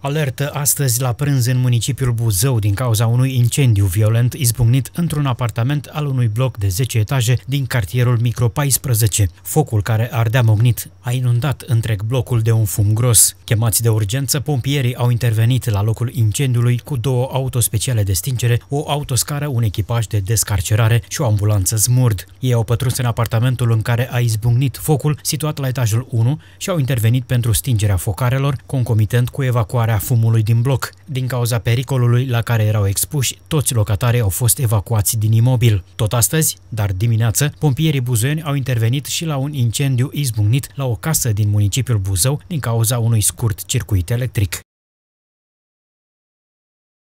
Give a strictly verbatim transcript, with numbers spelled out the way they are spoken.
Alertă astăzi la prânz în municipiul Buzău din cauza unui incendiu violent izbucnit într-un apartament al unui bloc de zece etaje din cartierul Micro paisprezece. Focul care ardea mognit a inundat întreg blocul de un fum gros. Chemați de urgență, pompierii au intervenit la locul incendiului cu două autospeciale de stingere, o autoscară, un echipaj de descarcerare și o ambulanță Smurd. Ei au pătruns în apartamentul în care a izbucnit focul, situat la etajul unu, și au intervenit pentru stingerea focarelor, concomitent cu evacuarea fumului din bloc. Din cauza pericolului la care erau expuși, toți locatarii au fost evacuați din imobil. Tot astăzi, dar dimineață, pompierii buzoieni au intervenit și la un incendiu izbucnit la o casă din municipiul Buzău din cauza unui scurt circuit electric.